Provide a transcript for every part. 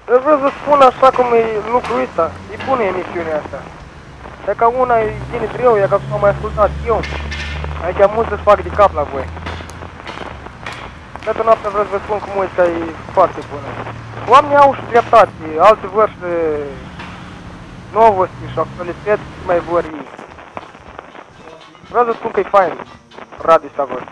Vreau să spun așa cum e lucrul ăsta. E bună emisiunea asta. Dacă una e bine greu, e ca să m-am mai ascultat eu. Aici mulți să-și fac de cap la voi. Toată noaptea vreau să vă spun că muzica e foarte bună. Oamenii au și dreptate, alte vârste, novosti și actualități mai vor ei. Vreau să spun că e fain radio ăsta vostru.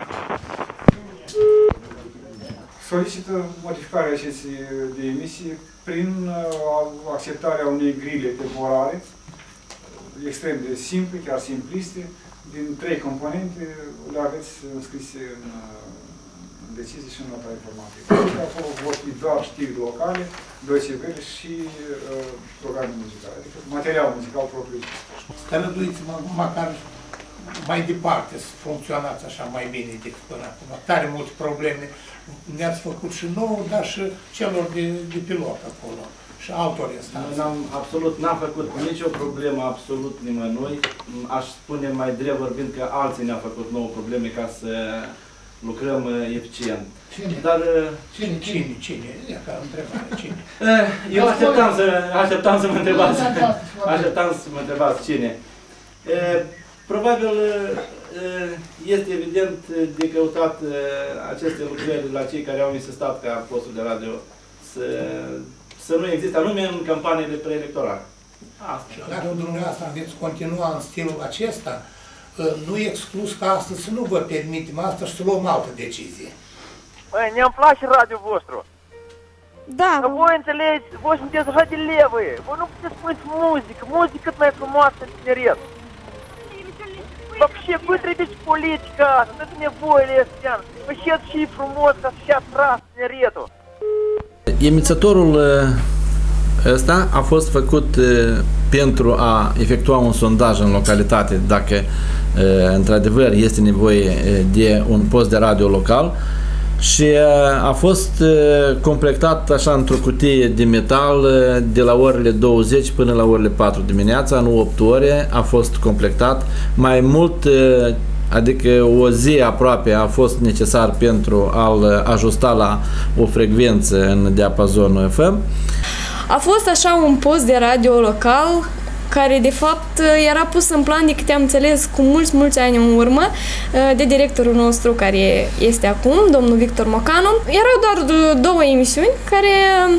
Solicită modificarea acestei de emisie prin acceptarea unei grile temporare, extrem de simple, chiar simpliste, din 3 componente, le aveți înscrise în decizie și în nota informativă. Acolo vor fi doar știri locale, 2 CVR și programe muzicale, adică material muzical propriu. Străduiți-mă măcar mai departe să funcționați așa mai bine decât până acum. Tare multe probleme ne-ați făcut și nouă, dar și celor de pilot acolo și altor instanțe. N-am făcut nicio problemă absolut nimănui. Aș spune mai drept vorbind că alții ne-au făcut nouă probleme ca să lucrăm eficient. Cine? Dar, Cine? E ca întrebare, cine? Eu așteptam să mă întrebați. Așteptam să mă întrebați cine. Probabil este evident de căutat aceste lucrări la cei care au insistat ca postul de radio să nu existe, anume în campaniile preelectorale. Dacă dumneavoastră veți continua în stilul acesta, nu e exclus că astăzi să nu vă permitem asta și să luăm altă decizie. Băi, ne-am place radio vostru. Da. Că voi înțelegeți, voi sunteți așa de levă. Voi nu puteți spuneți muzică cât mai frumoasă în tineret. Вообще, вы требуете политика, это nevoile astea. Făceți și frumos ca să-și atras tineretul. Emițătorul ăsta a fost făcut pentru a efectua un sondaj în localitate dacă într-adevăr este nevoie de un post de radio local și a fost completat așa într-o cutie de metal de la orele 20 până la orele 4 dimineața, în 8 ore a fost completat. Mai mult, adică o zi aproape a fost necesar pentru a-l ajusta la o frecvență în diapazonul FM. A fost așa un post de radio local care de fapt era pus în plan, de câte am înțeles, cu mulți ani în urmă, de directorul nostru care este acum, domnul Victor Mocanu. Erau doar 2 emisiuni care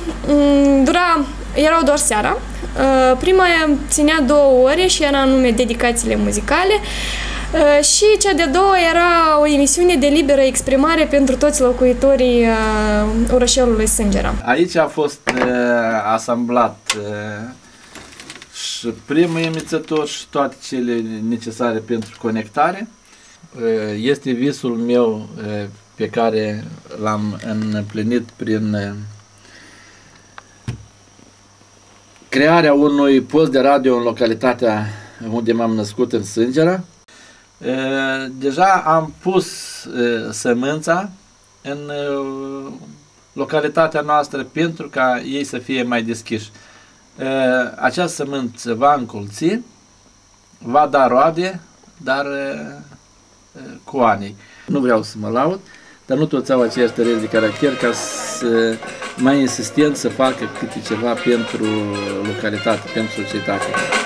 erau doar seara. Prima ținea 2 ore și era anume dedicațiile muzicale. Și cea de-a doua era o emisiune de liberă exprimare pentru toți locuitorii orășelului Sângera. Aici a fost asamblat și primul emițător și toate cele necesare pentru conectare. Este visul meu pe care l-am împlinit prin crearea unui post de radio în localitatea unde m-am născut, în Sângera. Deja am pus sămânța în localitatea noastră pentru ca ei să fie mai deschiși. Această sămânță va încolți, va da roade, dar cu ani. Nu vreau să mă laud, dar nu toți au aceeași tăreri de caracter ca să mai insistent să facă câte ceva pentru localitate, pentru societate.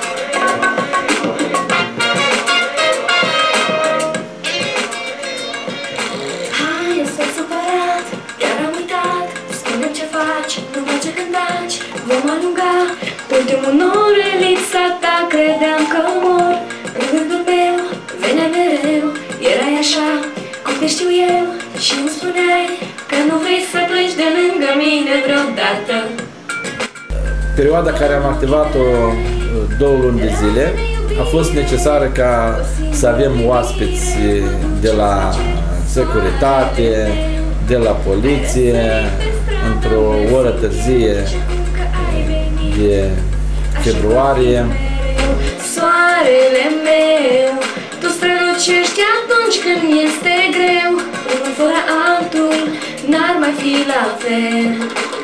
Vom alunga ultimul nor, lipsa ta credeam că mor. În gândul meu venea mereu, erai așa cum te știu eu și îmi spuneai că nu vrei să pleci de lângă mine vreodată. Perioada care am activat-o 2 luni de zile a fost necesară ca să avem oaspeți de la securitate, de la poliție, într-o oră târzie de februarie. Soarele meu, tu strălucești atunci când este greu. Unul fără altul n-ar mai fi la fel.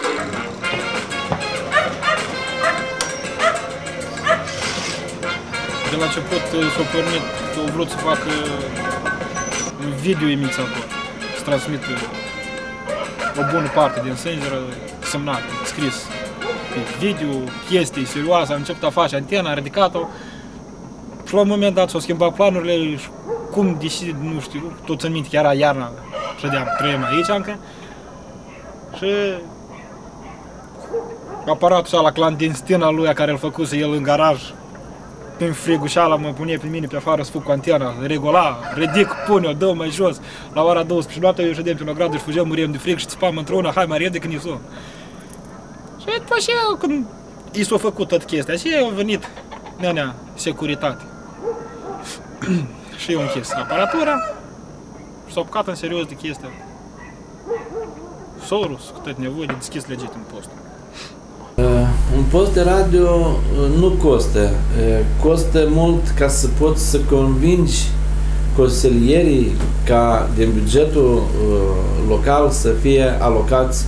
De la început s-a pornit, au vrut să facă un video emițator, să transmită o bună parte din Sângera semnat, scris. video, chestii serioase, am început a face antena, a ridicat-o și la un moment dat s-au schimbat planurile și cum, deși, nu știu, tot în minte că era iarna, ședeam, trăim aici încă și aparatul ăla clandestin al lui care îl făcuse el în garaj, prin frigușala mă pune pe mine pe afară să fug cu antena, regula, ridic, pune-o, dă mai jos. La ora 12 noaptea eu ședeam pe la gradul și fugeam, muriem de frig și țipam într-una, hai mai repede când i s-o. Și după aceea, când i s-a făcut tot chestia, și a venit nenea securitate. Și eu închis aparatura și s-a apucat în serios de chestia. Sorus, cu tot nevoie de deschis legitim postul. Un post de radio nu costă. Costă mult ca să poți să convingi consilierii ca din bugetul local să fie alocați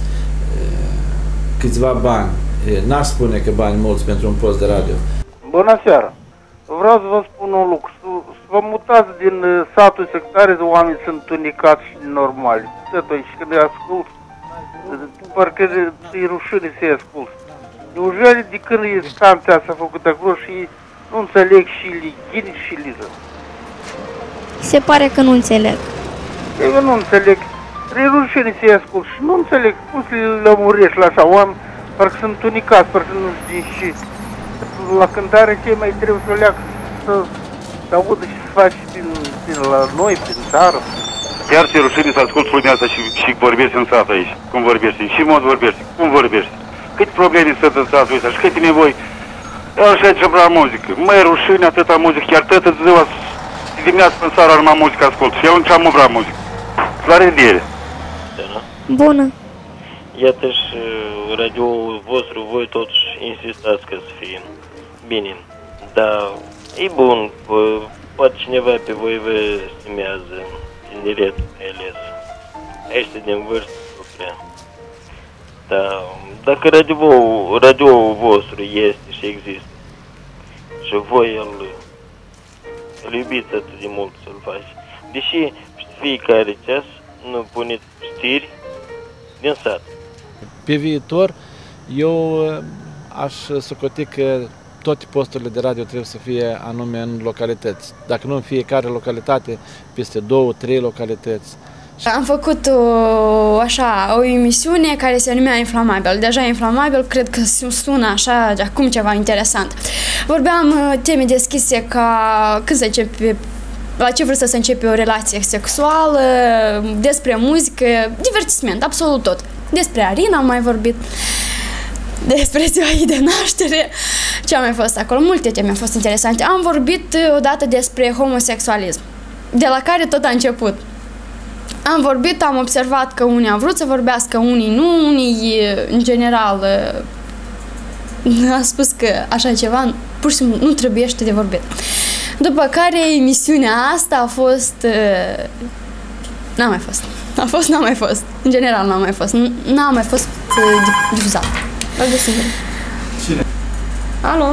câțiva bani. N-aș spune că bani mulți pentru un post de radio. Bună seara! Vreau să vă spun un lucru. Să vă mutați din satul sectare, de oameni sunt unicați și normali. Și când îi ascult, parcă îi rușine să-i ascult. Neujeli de când instanța s-a făcut acolo și nu înțeleg și Lighini și Liză. Se pare că nu înțeleg. Eu nu înțeleg. E rușine să-i ascult și nu înțeleg cum să le lămurești la așa oameni, parcă sunt unicați, parcă nu știu și la cântare cei mai trebuie să o leacă să audă și să faci prin la noi, prin țară. Chiar ți-e rușine să asculti lumea asta și vorbești în sat aici. Cum vorbești? Și mod vorbești? Cum vorbești? Câte probleme sunt în satul ăsta și câte nevoi? Așa ce vrea muzică. Măi, rușine atâta muzică, chiar atâta ziua dimineața în seara numai muzică ascult. Și eu nu ce-am vrea muzică. La revedere! Bună! Iată și radioul vostru, voi totuși insistați că să fie bine. Dar e bun, poate cineva pe voi vă stimează, tineretul mai ales. Ăștia din vârstă nu prea. Dar dacă radioul vostru este și există și voi îl iubiți atât de mult să-l faci, deși fiecare ceas nu puneți știri din sat. Pe viitor, eu aș socoti că toate posturile de radio trebuie să fie anume în localități. Dacă nu în fiecare localitate, peste 2-3 localități. Am făcut o emisiune care se numea Inflamabil. Deja Inflamabil cred că sună așa de acum ceva interesant. Vorbeam teme deschise ca când se începe, la ce vârstă să începe o relație sexuală, despre muzică, divertisment, absolut tot. Despre Arina am mai vorbit, despre ziua ei de naștere, ce a mai fost acolo, multe teme au fost interesante. Am vorbit odată despre homosexualism, de la care tot a început. Am vorbit, am observat că unii au vrut să vorbească, unii nu, unii, în general, a spus că așa ceva pur și simplu nu trebuiește de vorbit. După care emisiunea asta a fost... n-a mai fost. N-a mai fost. În general n-a mai fost. N-a mai fost difuzat. Cine? Alo?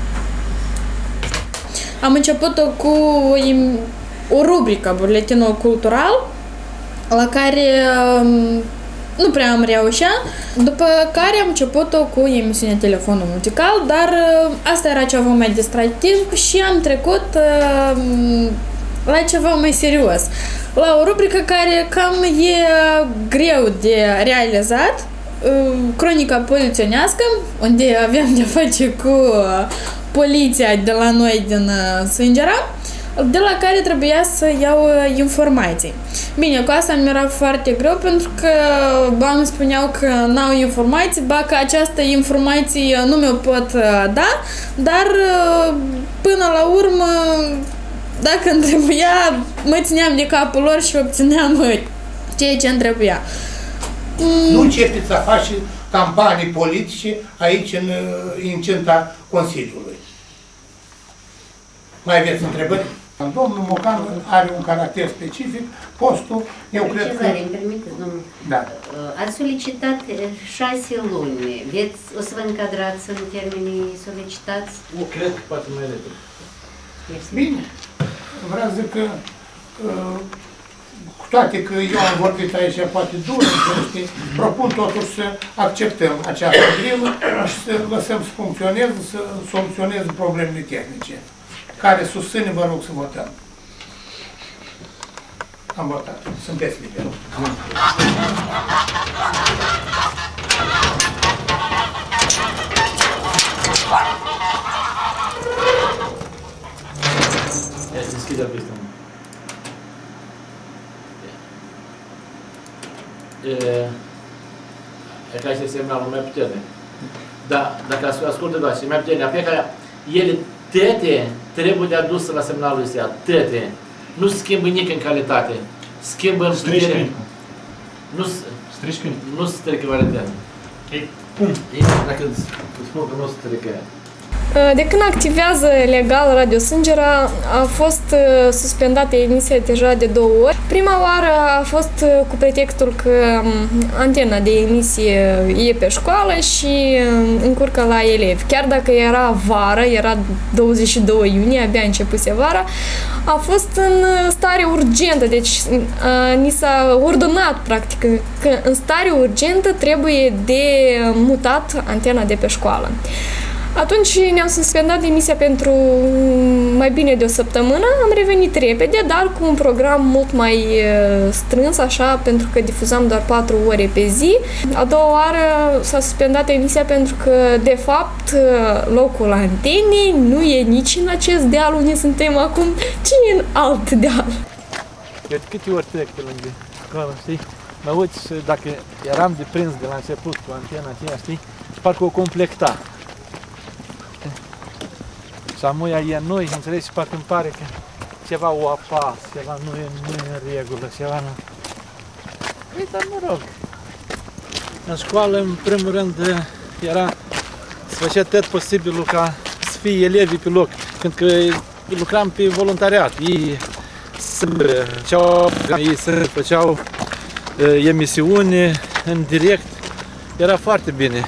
Am început-o cu o rubrică, buletinul cultural, la care nu prea am reușit, după care am început-o cu emisiunea Telefonul Muzical, dar asta era ceva mai distractiv și am trecut la ceva mai serios, la o rubrică care cam e greu de realizat, cronica poliționească, unde aveam de face cu poliția de la noi din Sângera, de la care trebuia să iau informații. Bine, cu asta mi era foarte greu pentru că îmi spuneau că n-au informații, ba că această informație nu mi-o pot da, dar până la urmă, dacă îmi trebuia, mă țineam de capul lor și obțineam ceea ce îmi trebuia. Nu începeți să faci campanii politice aici în incinta Consiliului. Mai aveți întrebări? Domnul Mocan are un caracter specific, postul, eu cred că... Îmi permiteți, domnul? Da. Ați solicitat 6 luni. O să vă încadrați în termenii solicitați? Nu, cred că poate mai repede. Bine. Vreau să zic că cu toate că eu am vorbit aici poate dur, propun totuși să acceptăm această grilă și să lăsăm să funcționeze, să soluționeze problemele tehnice. Care susține, vă rog să votăm. Am votat. Sunteți liberi. Deschide pista. E ca este semnalul mai puternic. Da, dacă ascultă doar și mai puternic, fiecare, ele tete trebuie de adus la semnalul ăsta, tete. Nu se schimbă nici în calitate. Schimbă în putere. Nu se strică variantă. Cum? Dacă spun că nu se strică. De când activează legal Radio Sângera, a fost suspendată emisia deja de 2 ori. Prima oară a fost cu pretextul că antena de emisie e pe școală și încurcă la elevi. Chiar dacă era vară, era 22 iunie, abia începuse vara, a fost în stare urgentă, deci ni s-a ordonat practic că în stare urgentă trebuie de mutat antena de pe școală. Atunci ne-am suspendat emisia pentru mai bine de o săptămână, am revenit repede, dar cu un program mult mai strâns, așa, pentru că difuzam doar 4 ore pe zi. A doua oară s-a suspendat emisia pentru că, de fapt, locul antenei nu e nici în acest deal unde suntem acum, ci în alt deal. Eu de câte ori trec pe lângă școală, știi? Mă uit și dacă eram deprins de la început cu antena aceea, știi? Parcă o complecta. Și amuia e noi, înțelegi, și parcă îmi pare că ceva o apas, ceva nu e în regulă, ceva nu... Ei, dar mă rog. În școală, în primul rând, se făcea tot posibilul ca să fie elevii pe loc, pentru că lucram pe voluntariat. Ei se făceau emisiuni în direct, era foarte bine.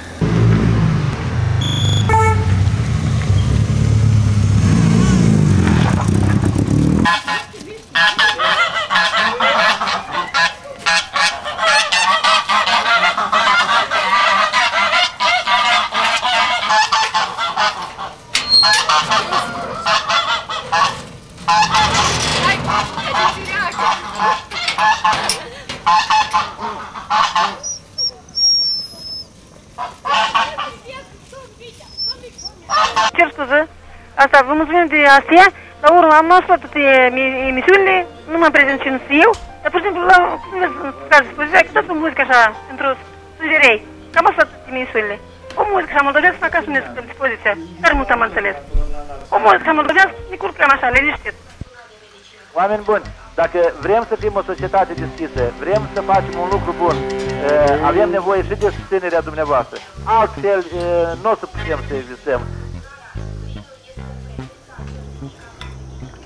Cer scuze, asta, vă mulțumim de astea, la urmă am ascultat toate emisiunile, nu mă prezint cine sunt eu, dar pur și simplu, cum vezi, ca dispoziția, că tot muzică așa, pentru sângerei, cam asta toate emisiunile. O muzică așa moldovească, fac așa la dispoziția, care mult am înțeles. O muzică așa moldovească, ne curcăm așa, liniștit. Oameni buni, dacă vrem să fim o societate deschisă, vrem să facem un lucru bun, avem nevoie și de susținerea dumneavoastră. Altfel, nu o să putem să existăm.